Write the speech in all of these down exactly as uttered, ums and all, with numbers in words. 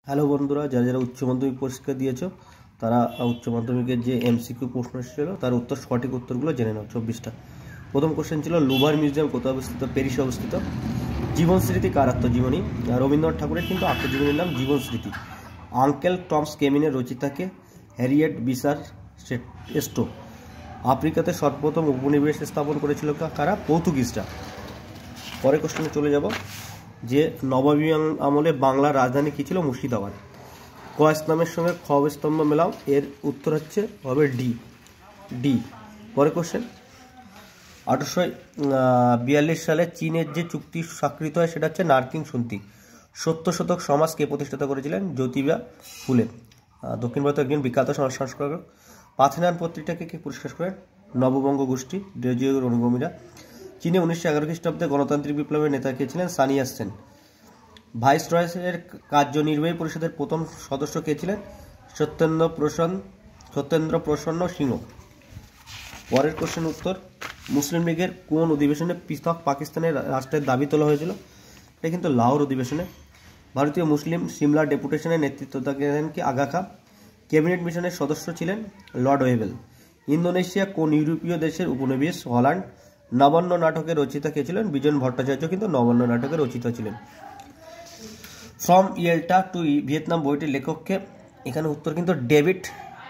Hello বন্ধুরা, যারা যারা উচ্চ মাধ্যমিক পরীক্ষা দিয়েছো তারা উচ্চ মাধ্যমিকের যে এমসিকিউ প্রশ্ন ছিল তার উত্তর সঠিক উত্তরগুলো জেনে নাও। চব্বিশটা। প্রথম কোশ্চেন ছিল লুভার মিউজিয়াম কোথায় অবস্থিত? প্যারিসে অবস্থিত। জীবন স্মৃতি কার আত্মজীবনী? রবীন্দ্রনাথ ঠাকুরের কিন্তু আত্মজীবনীর নাম জীবন স্মৃতি। আঙ্কেল টমস কেমিনের রচিতাকে হ্যারিয়েট বিসার এস্টো। আফ্রিকাতে সর্বপ্রথম উপনিবেশ স্থাপন করেছিল কারা? পর্তুগিজরা। পরের কোশ্চেনে চলে যাব যে নবাবী আমলে বাংলার রাজধানী কী ছিল? মুর্শিদাবাদ। ক ইসলামের সঙ্গে খ স্তম্ভ মেলাও, এর উত্তর হচ্ছে হবে ডি ডি পরের কোশ্চেন, আঠারোশো বিয়াল্লিশ সালে চীনের যে চুক্তি স্বাক্ষরিত হয় সেটা হচ্ছে নারকিং সন্ধি। সত্য শতক সমাজ কে প্রতিষ্ঠাতা করেছিলেন? জ্যোতিবা ফুলে। দক্ষিণ ভারতের একজন বিখ্যাত সমাজ সংস্কারক। পাথেনান পত্রিকাকে কে পুরস্কার করেন? নববঙ্গ গোষ্ঠী, ডেজিওর অনুগামীরা। চীনে উনিশশো এগারো খ্রিস্টাব্দে গণতান্ত্রিক বিপ্লবের নেতা কে ছিলেন? সানিয়া সেন। ভাইসরয়ের কার্যনির্বাহী পরিষদের প্রথম সদস্য কে ছিলেন? সত্যেন্দ্র প্রসন্ন সত্যেন্দ্র প্রসন্ন সিংহ। পরের কোশ্চেন উত্তর, মুসলিম লীগের কোন অধিবেশনে পৃথক পাকিস্তানের রাষ্ট্রের দাবি তোলা হয়েছিল? এটা কিন্তু লাহোর অধিবেশনে। ভারতীয় মুসলিম সিমলা ডেপুটেশনের নেতৃত্ব দেন কি? আগা খা। ক্যাবিনেট মিশনের সদস্য ছিলেন লর্ড ওয়েভেল। ইন্দোনেশিয়া কোন ইউরোপীয় দেশের উপনিবেশ? হল্যান্ড। নবান্ন নাটকের রচিতা কে ছিলেন? বিজন ভট্টাচার্য কিন্তু নবান্ন নাটকের রচিতা ছিলেন। ফ্রম ইয়েল্টা টু ভিয়েতনাম বইটির লেখককে? এখানে উত্তর কিন্তু ডেভিড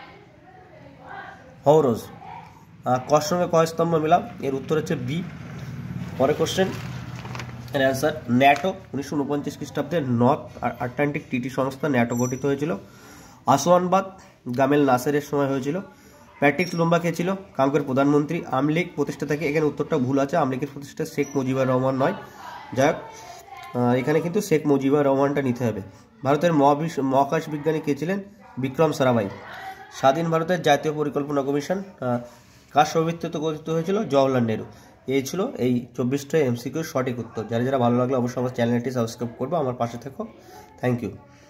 হৌরোজ। কর সঙ্গে ক স্তম্ভ মিলাম, এর উত্তর হচ্ছে বি। পরের কোশ্চেন এর অ্যান্সার, ন্যাটো উনিশশো উনপঞ্চাশ খ্রিস্টাব্দে নর্থ আটলান্টিক ট্রিটি সংস্থা ন্যাটো গঠিত হয়েছিল। আসওয়ানবাদ গামেল নাসেরের সময় হয়েছিল। প্যাট্রিক লুম্বা কে ছিল? কাঙ্গের প্রধানমন্ত্রী। আমলিগ প্রতিষ্ঠা থেকে, এখানে উত্তরটা ভুল আছে, আমলিগের প্রতিষ্ঠা শেখ মুজিবুর রহমান নয়। যাই হোক, এখানে কিন্তু শেখ মুজিবুর রহমানটা নিতে হবে। ভারতের মহাবিশ মহাকাশ বিজ্ঞানী কে ছিলেন? বিক্রম সারাভাই। স্বাধীন ভারতের জাতীয় পরিকল্পনা কমিশন কার সভাপতিত্বে গঠিত হয়েছিল? জওহরলাল নেহরু। এই ছিল এই চব্বিশটা এমসিকিউর সঠিক উত্তর। যারা যারা ভালো লাগলো অবশ্যই আমার চ্যানেলটি সাবস্ক্রাইব করবো, আমার পাশে থেকো। Thank you.